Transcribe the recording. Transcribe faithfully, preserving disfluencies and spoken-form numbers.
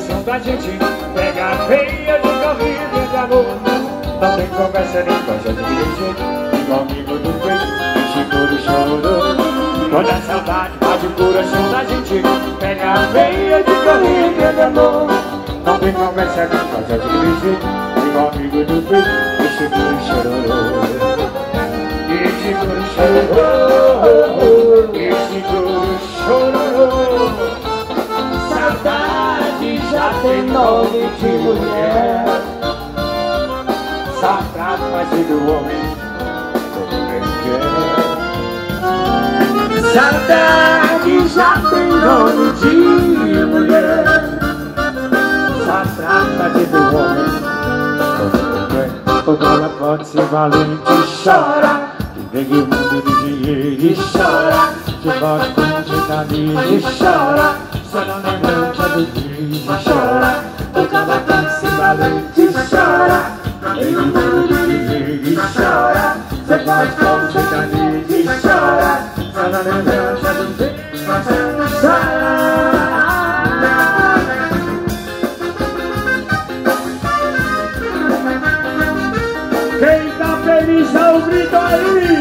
coração da gente. Pega a veia de corrida de amor. Não tem conversa nem coisa de dirigir. Igual amigo do peito, que segura o choro. Quando a saudade bate o coração da gente. Pega a veia de corrida de amor. Não tem conversa nem coisa de dirigir. Igual amigo do peito, que segura o choro. Que segura o choro. Que segura o choro. Saudade já tem nome de mulher. Saudade mais do homem, todo bem quer. Saudade já tem nome de mulher. Saudade mais do homem, todo bem quer. Quando ela pode ser valente e chora. Que vem o mundo de dinheiro e chora. Que volta com cidade e chora. Só não lembra do dia e chora. O cavacão se valente e chora. Vem o mundo de dinheiro e chora. Você faz como você tá e chora. Só não lembra do dia e chora. Quem tá feliz dá um grito aí.